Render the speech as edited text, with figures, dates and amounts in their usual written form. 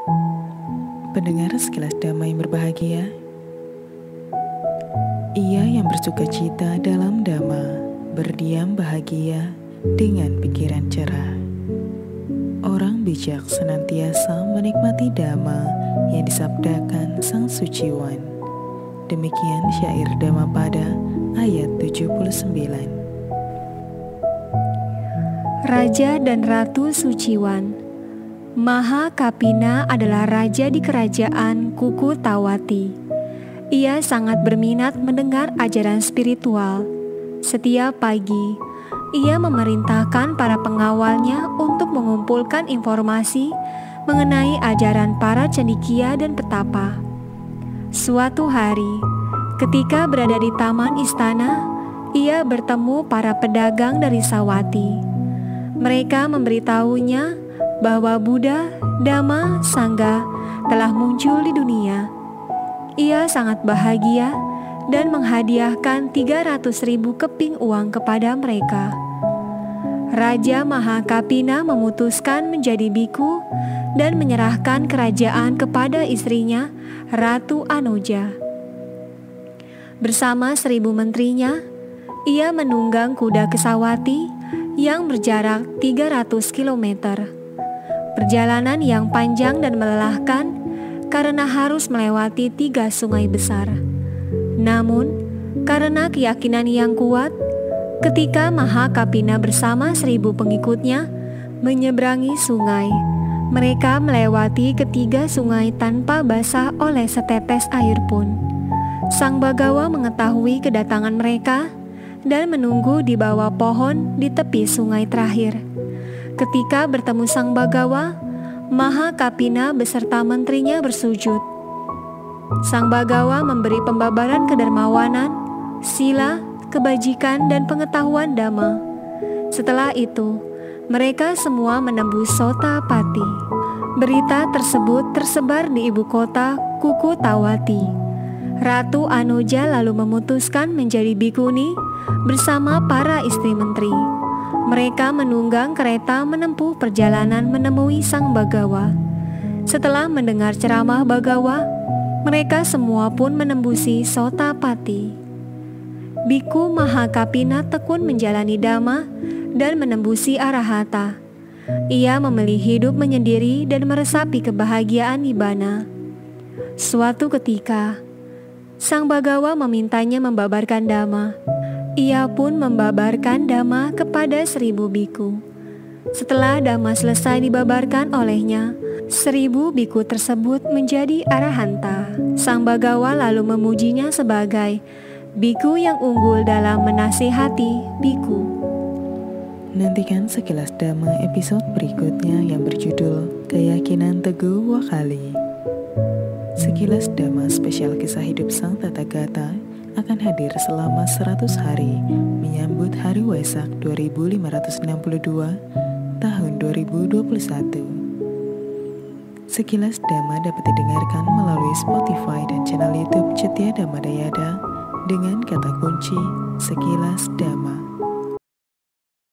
Pendengar sekilas damai berbahagia, ia yang bersuka cita dalam dhamma, berdiam bahagia dengan pikiran cerah. Orang bijak senantiasa menikmati dhamma yang disabdakan Sang Suciwan. Demikian syair Dhammapada ayat 79. Raja dan Ratu Suciwan. Mahakapina adalah raja di kerajaan Kukutawati. Ia sangat berminat mendengar ajaran spiritual. Setiap pagi, ia memerintahkan para pengawalnya untuk mengumpulkan informasi mengenai ajaran para cendekia dan petapa. Suatu hari, ketika berada di taman istana, ia bertemu para pedagang dari Sawati. Mereka memberitahunya bahwa Buddha, Dhamma, Sangha telah muncul di dunia. Ia sangat bahagia dan menghadiahkan 300.000 keping uang kepada mereka. Raja Mahakapina memutuskan menjadi biku dan menyerahkan kerajaan kepada istrinya, Ratu Anuja. Bersama 1.000 menterinya, ia menunggang kuda ke Sawati yang berjarak 300 km. Perjalanan yang panjang dan melelahkan karena harus melewati 3 sungai besar. Namun, karena keyakinan yang kuat, ketika Mahakapina bersama 1.000 pengikutnya menyeberangi sungai, mereka melewati ketiga sungai tanpa basah oleh setetes air pun. Sang Bagawa mengetahui kedatangan mereka dan menunggu di bawah pohon di tepi sungai terakhir. Ketika bertemu Sang Bagawa, Mahakapina beserta menterinya bersujud. Sang Bagawa memberi pembabaran kedermawanan, sila, kebajikan, dan pengetahuan dhamma. Setelah itu, mereka semua menembus Sotapati. Berita tersebut tersebar di ibu kota Kukutawati. Ratu Anuja lalu memutuskan menjadi bikuni bersama para istri menteri. Mereka menunggang kereta menempuh perjalanan menemui Sang Bagawa. Setelah mendengar ceramah Bagawa, mereka semua pun menembusi Sotapati. Biku Mahakapina tekun menjalani dhamma dan menembusi arahata. Ia memilih hidup menyendiri dan meresapi kebahagiaan nibbana. Suatu ketika, Sang Bagawa memintanya membabarkan dhamma. Ia pun membabarkan dhamma kepada 1.000 biku. Setelah dhamma selesai dibabarkan olehnya, 1.000 biku tersebut menjadi arahanta. Sang Bagawa lalu memujinya sebagai biku yang unggul dalam menasihati biku. Nantikan sekilas dhamma episode berikutnya yang berjudul Keyakinan Teguh Wakali. Sekilas dhamma spesial kisah hidup Sang Tathagata akan hadir selama 100 hari menyambut Hari Waisak 2562 tahun 2021. Sekilas dhamma dapat didengarkan melalui Spotify dan channel YouTube Cetya Dhamma Dayada dengan kata kunci Sekilas Dhamma.